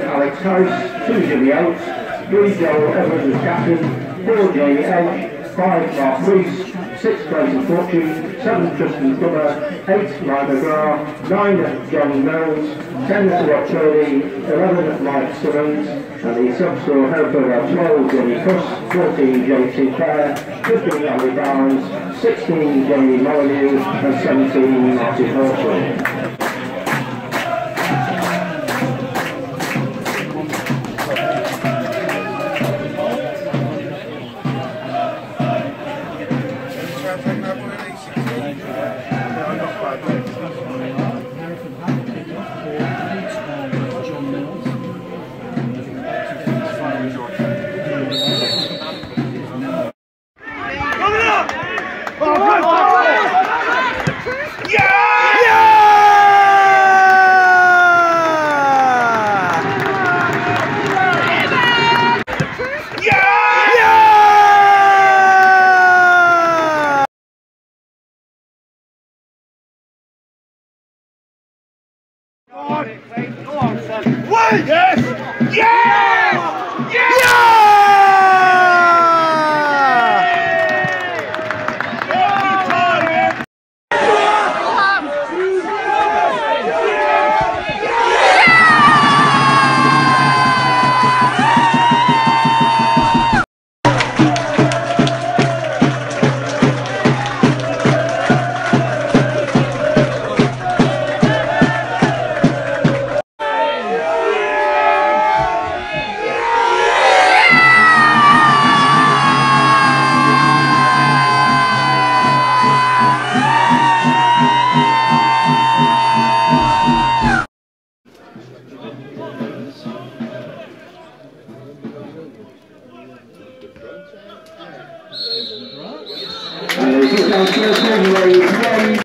Alex House, 2 Jimmy Oates, 3 Joel Evans as captain, 4 Jamie Edge, 5 Mark Rees, 6 Clayton Fortune, 7 Tristan Plummer, 8 Mike McGrath, 9 John Mills, 10 Stuart Turley, 11 Mike Simmons, and the sub-score Hereford are 12 Johnny Cuss, 14 JT Clare, 15 Ali Barnes, 16 Jamie Molyneux, and 17 Martin Horsell. Go on, son. Wait! Yes! Yeah! Yeah! And